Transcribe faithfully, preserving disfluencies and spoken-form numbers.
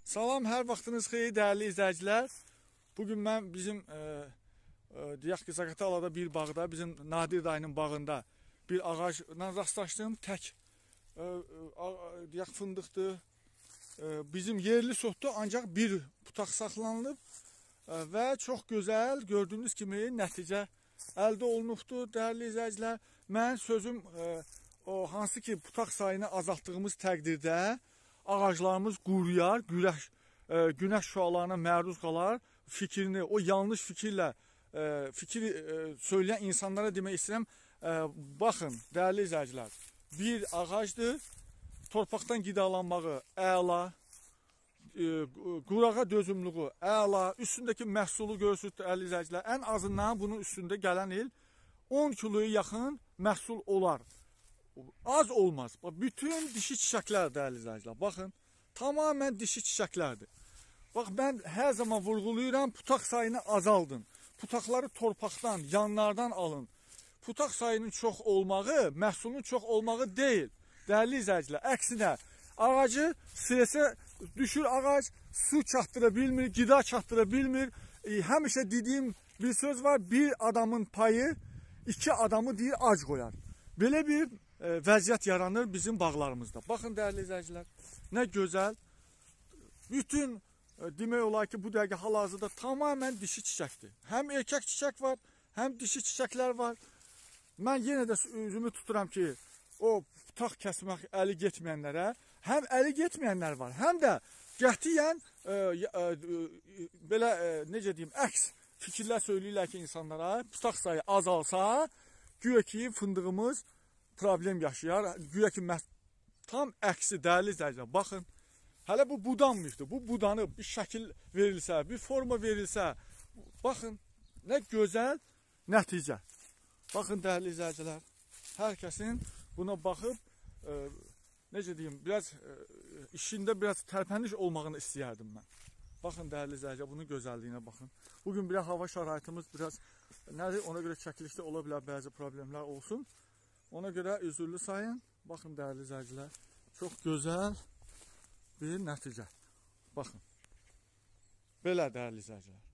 Salam, hər vaxtınız xeyir, dəyərli izləyicilər. Bugün mən bizim e, e, deyək ki, Zaqatalada bir bağda, bizim Nadir dayının bağında bir ağacla rastlaşdım. Tək e, e, deyək fındıqdır. E, bizim yerli sotdur, ancaq bir butaq saxlanılıb e, və çox gözəl, gördüyünüz kimi nəticə əldə olunubdur, dəyərli izləyicilər. Mən sözüm e, o hansı ki butaq sayını azaltdığımız təqdirdə ağaclarımız quruyar, güneş, e, güneş şüalarına məruz qalar, fikrini, o yanlış fikirlə e, fikir e, söyləyən insanlara demək istəyirəm, e, baxın, dəyərli izləyicilər, bir ağacdır, torpaqdan qidalanmağı əla, e, qurağa dözümlüğü əla, üstündəki məhsulu görürsünüz, dəyərli izləyicilər, ən azından bunun üstündə gələn il on kiloya yaxın məhsul olar. Az olmaz. Bütün dişi çiçəklər, dəyərli izləyicilər. Baxın, tamamən dişi çiçəklərdir. Bax, mən hər zaman vurğulayıram, putaq sayını azaldın. Putaqları torpaqdan, yanlardan alın. Putaq sayının çox olmağı, məhsulun çox olmağı deyil. Dəyərli izləyicilər, əksinə, ağacı stresə düşür ağac, su çatdıra bilmir, qida çatdıra bilmir. E, həmişə dediyim bir söz var, bir adamın payı iki adamı deyir ac qoyar. Belə bir E, vəziyyət yaranır bizim bağlarımızda. Baxın, dəyərli izləyicilər, nə gözəl. Bütün e, demək olar ki, bu dəqiqə hal-hazırda tamamən dişi çiçəkdir. Həm erkək çiçək var, həm dişi çiçəklər var. Mən yenə də üzümü tuturam ki, o tutaq kəsmək əli getməyənlərə, həm əli getməyənlər var, həm də qətiyyən e, e, e, belə e, necə deyim, əks fikirlər söyləyirlər ki, insanlara tutaq sayı azalsa, güya ki, fındığımız problem yaşayar. Güya ki, tam əksi, dəyərli izləyicilər. Baxın, hələ bu budanmışdır. Bu budanı bir şəkil verilsə, bir forma verilsə, baxın, nə gözəl nəticə. Baxın, dəyərli izləyicilər, hər kəsin buna baxıb, e, necə deyim, biraz e, işində biraz tərpəniş olmağını istəyərdim mən. Baxın, dəyərli izləyicilər, bunun gözəlliyinə baxın. Bugün biraz hava şəraitimiz biraz nədir, ona görə çəkilişdə ola bilər bəzi problemlər olsun. Ona görə üzürlü sayın. Baxın, dəyərli izləyicilər, çox gözəl bir nəticə. Baxın, belə, dəyərli izləyicilər.